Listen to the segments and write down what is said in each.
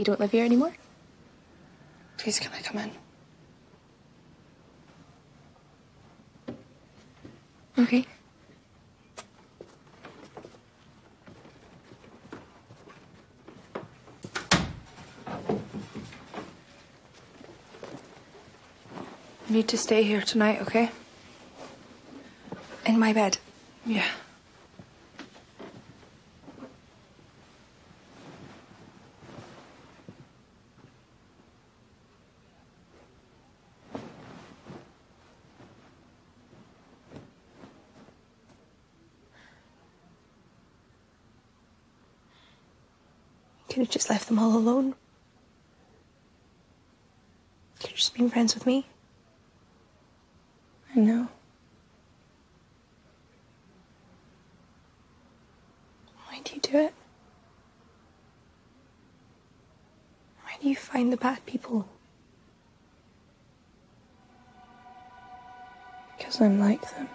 don't live here anymore? Please, can I come in? Okay. You need to stay here tonight, okay? In my bed? Yeah. Could have just left them all alone. Could have just been friends with me. I know. Why do you do it? Why do you find the bad people? Because I'm like them.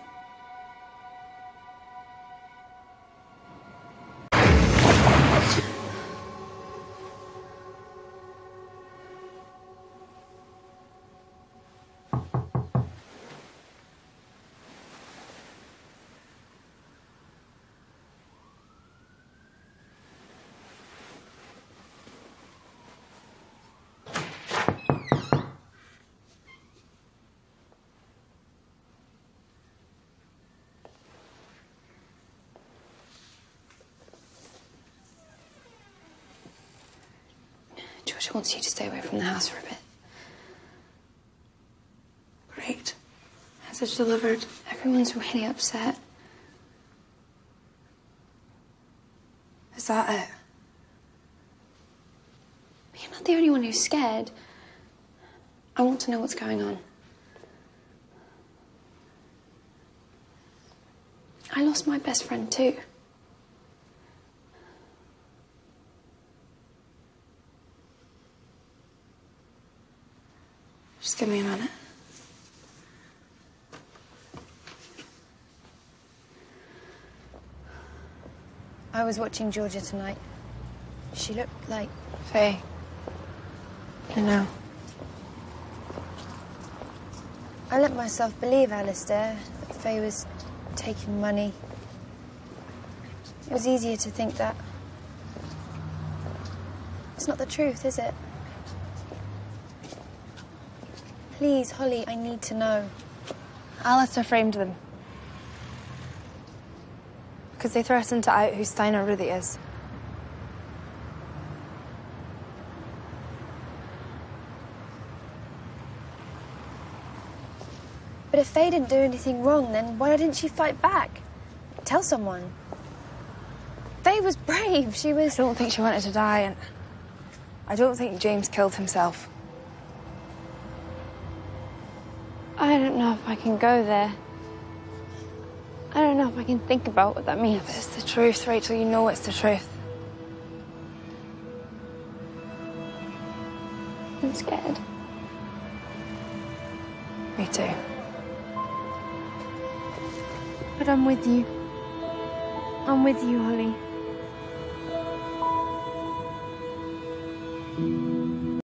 Georgia wants you to stay away from the house for a bit. Great. Message delivered. Everyone's really upset. Is that it? You're not the only one who's scared. I want to know what's going on. I lost my best friend too. Just give me a minute. I was watching Georgia tonight. She looked like... Faye. I know. I let myself believe, Alistair, that Faye was taking money. It was easier to think that. It's not the truth, is it? Please, Holly, I need to know. Alistair framed them. Because they threatened to out who Steiner really is. But if Faye didn't do anything wrong, then why didn't she fight back? Tell someone. Faye was brave. She was... I don't think she wanted to die, and I don't think James killed himself. I don't know if I can go there. I don't know if I can think about what that means. But it's the truth, Rachel. You know it's the truth. I'm scared. Me too. But I'm with you. I'm with you, Holly.